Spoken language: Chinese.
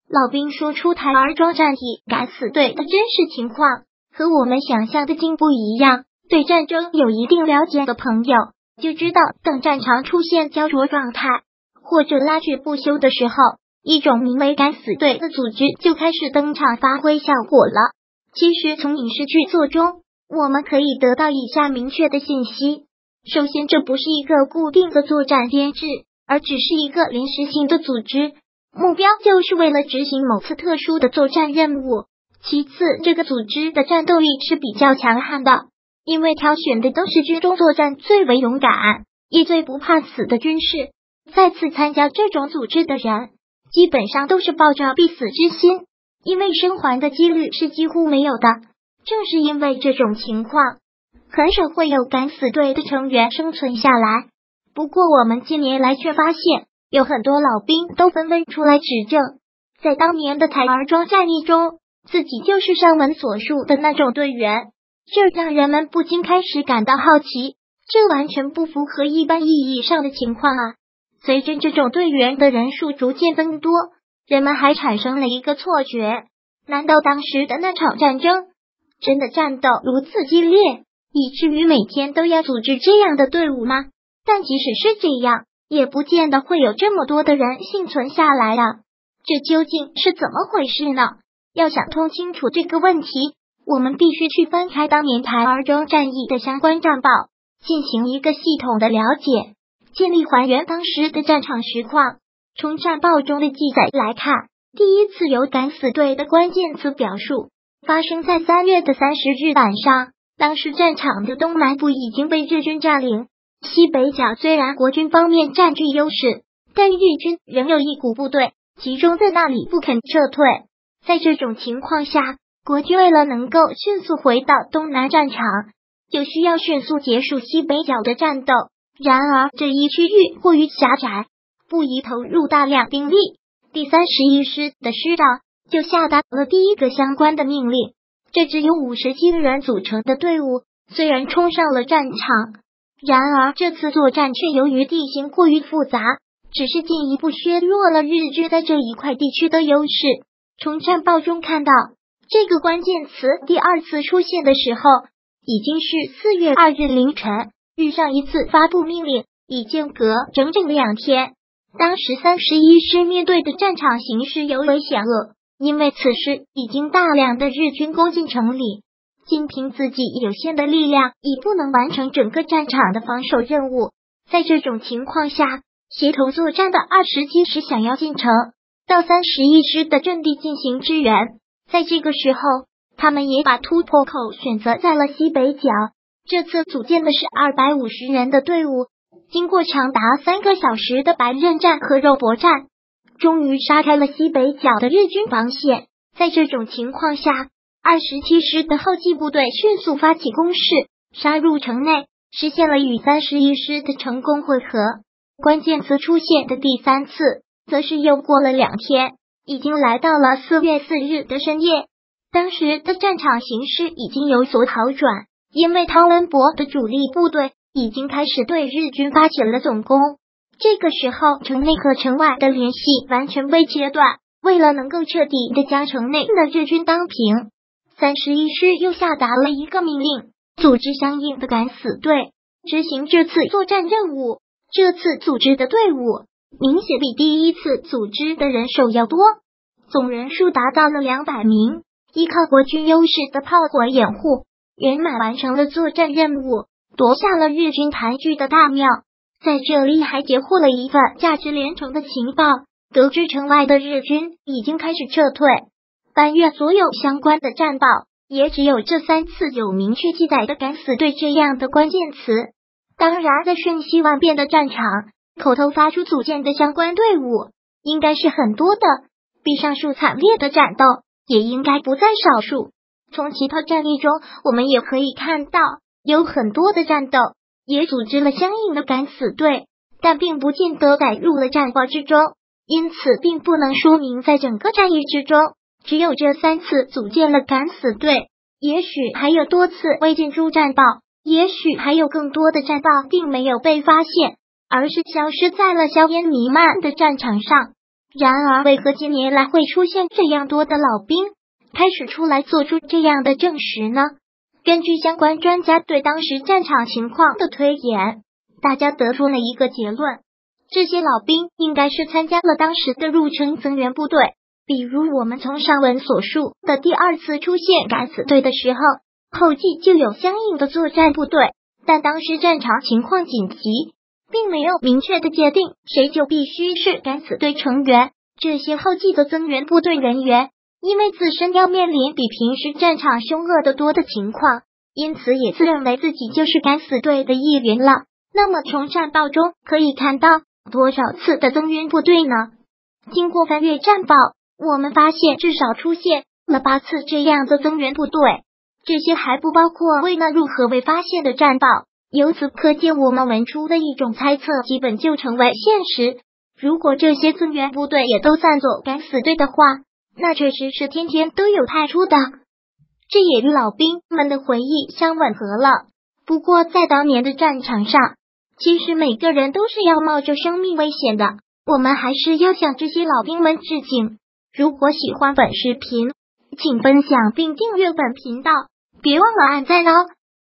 老兵说出台儿庄战役敢死队的真实情况，和我们想象的竟不一样。对战争有一定了解的朋友就知道，等战场出现焦灼状态或者拉锯不休的时候，一种名为敢死队的组织就开始登场发挥效果了。其实从影视剧作中，我们可以得到以下明确的信息。首先，这不是一个固定的作战编制，而只是一个临时性的组织，目标就是为了执行某次特殊的作战任务。其次，这个组织的战斗力是比较强悍的，因为挑选的都是军中作战最为勇敢也最不怕死的军士。再次参加这种组织的人基本上都是抱着必死之心，因为生还的几率是几乎没有的。正是因为这种情况，很少会有敢死队的成员生存下来。不过我们近年来却发现，有很多老兵都纷纷出来指证，在当年的台儿庄战役中，自己就是上文所述的那种队员。这让人们不禁开始感到好奇，这完全不符合一般意义上的情况随着这种队员的人数逐渐增多，人们还产生了一个错觉，难道当时的那场战争真的战斗如此激烈，以至于每天都要组织这样的队伍吗？但即使是这样，也不见得会有这么多的人幸存下来这究竟是怎么回事呢？要想通清楚这个问题，我们必须去翻开当年台儿庄战役的相关战报，进行一个系统的了解，尽力还原当时的战场实况。从战报中的记载来看，第一次有敢死队的关键词表述发生在3月30日晚上。当时战场的东南部已经被日军占领，西北角虽然国军方面占据优势，但日军仍有一股部队集中在那里不肯撤退。在这种情况下，国军为了能够迅速回到东南战场，就需要迅速结束西北角的战斗。然而这一区域过于狭窄，不宜投入大量兵力。第31师的师长就下达了第一个相关的命令。这支由57人组成的队伍虽然冲上了战场，然而这次作战却由于地形过于复杂，只是进一步削弱了日军在这一块地区的优势。从战报中看到，这个关键词第二次出现的时候，已经是4月2日凌晨，与上一次发布命令已间隔整整2天。当时31师面对的战场形势尤为险恶，因为此时已经大量的日军攻进城里，仅凭自己有限的力量已不能完成整个战场的防守任务。在这种情况下，协同作战的27师想要进城到31师的阵地进行支援，在这个时候，他们也把突破口选择在了西北角。这次组建的是250人的队伍，经过长达3个小时的白刃战和肉搏战，终于杀开了西北角的日军防线。在这种情况下，27师的后继部队迅速发起攻势，杀入城内，实现了与31师的成功会合。关键词出现的第3次，则是又过了2天，已经来到了4月4日的深夜。当时的战场形势已经有所好转，因为汤恩伯的主力部队已经开始对日军发起了总攻。这个时候，城内和城外的联系完全被切断。为了能够彻底的将城内的日军当平，31师又下达了一个命令，组织相应的敢死队，执行这次作战任务。这次组织的队伍明显比第一次组织的人手要多，总人数达到了200名。依靠国军优势的炮火掩护，圆满完成了作战任务，夺下了日军盘踞的大庙。在这里还截获了一份价值连城的情报，得知城外的日军已经开始撤退。翻阅所有相关的战报，也只有这3次有明确记载的敢死队这样的关键词。当然，在瞬息万变的战场，口头发出组建的相关队伍应该是很多的，比上述惨烈的战斗也应该不在少数。从其他战例中，我们也可以看到，有很多的战斗也组织了相应的敢死队，但并不见得载入了战报之中，因此并不能说明在整个战役之中只有这3次组建了敢死队，也许还有多次未进入战报，也许还有更多的战报并没有被发现，而是消失在了硝烟弥漫的战场上。 然而，为何近年来会出现这样多的老兵开始出来做出这样的证实呢？根据相关专家对当时战场情况的推演，大家得出了一个结论：这些老兵应该是参加了当时的入城增援部队，比如我们从上文所述的第二次出现敢死队的时候，后继就有相应的作战部队，但当时战场情况紧急，并没有明确的界定谁就必须是敢死队成员。这些后继的增援部队人员，因为自身要面临比平时战场凶恶得多的情况，因此也自认为自己就是敢死队的一员了。那么从战报中可以看到多少次的增援部队呢？经过翻阅战报，我们发现至少出现了8次这样的增援部队，这些还不包括未纳入和未发现的战报。由此可见，我们文出的一种猜测基本就成为现实。如果这些增援部队也都算作敢死队的话，那确实是天天都有派出的，这也与老兵们的回忆相吻合了。不过在当年的战场上，其实每个人都是要冒着生命危险的，我们还是要向这些老兵们致敬。如果喜欢本视频，请分享并订阅本频道，别忘了按赞哦。